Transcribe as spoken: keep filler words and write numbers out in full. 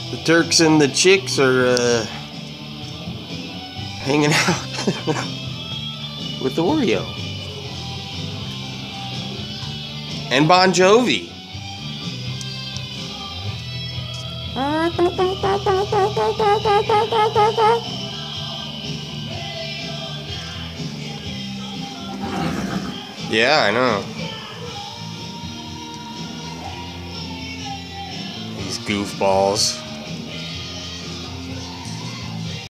The Turks and the chicks are uh, hanging out with Oreo. And Bon Jovi. Yeah, I know. These goofballs.